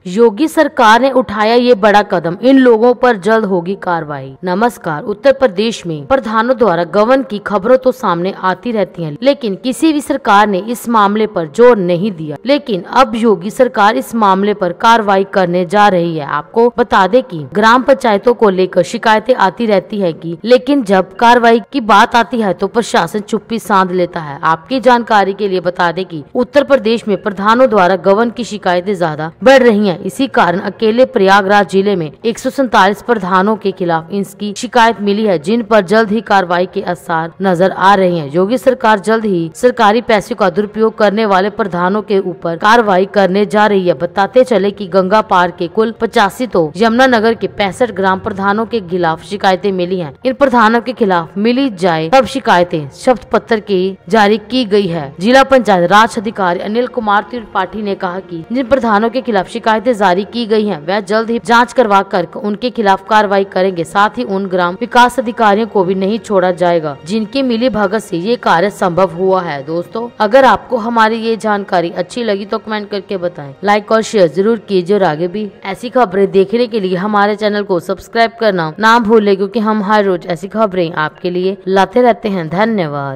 योगी सरकार ने उठाया ये बड़ा कदम, इन लोगों पर जल्द होगी कार्रवाई। नमस्कार। उत्तर प्रदेश में प्रधानों द्वारा गबन की खबरों तो सामने आती रहती हैं, लेकिन किसी भी सरकार ने इस मामले पर जोर नहीं दिया। लेकिन अब योगी सरकार इस मामले पर कार्रवाई करने जा रही है। आपको बता दें कि ग्राम पंचायतों को लेकर शिकायतें आती रहती है लेकिन जब कार्रवाई की बात आती है तो प्रशासन चुप्पी साध लेता है। आपकी जानकारी के लिए बता दें कि उत्तर प्रदेश में प्रधानों द्वारा गबन की शिकायतें ज्यादा बढ़ रही हैं। इसी कारण अकेले प्रयागराज जिले में 147 प्रधानों के खिलाफ इसकी शिकायत मिली है, जिन पर जल्द ही कार्रवाई के आसार नजर आ रहे हैं। योगी सरकार जल्द ही सरकारी पैसों का दुरुपयोग करने वाले प्रधानों के ऊपर कार्रवाई करने जा रही है। बताते चले कि गंगा पार के कुल 85 तो यमुनानगर के 65 ग्राम प्रधानों के खिलाफ शिकायतें मिली हैं। इन प्रधानों के खिलाफ मिली जाए तब शिकायतें शपथ पत्र की जारी की गई है। जिला पंचायत राज अधिकारी अनिल कुमार त्रिपाठी ने कहा कि जिन प्रधानों के खिलाफ शिकायतें जारी की गई हैं, वह जल्द ही जांच करवा कर उनके खिलाफ कार्रवाई करेंगे। साथ ही उन ग्राम विकास अधिकारियों को भी नहीं छोड़ा जाएगा जिनकी मिली भगत से ये कार्य संभव हुआ है। दोस्तों, अगर आपको हमारी ये जानकारी अच्छी लगी तो कमेंट करके बताएं, लाइक और शेयर जरूर कीजिए और आगे भी ऐसी खबरें देखने के लिए हमारे चैनल को सब्सक्राइब करना ना भूलें, क्योंकि हम हर रोज ऐसी खबरें आपके लिए लाते रहते हैं। धन्यवाद।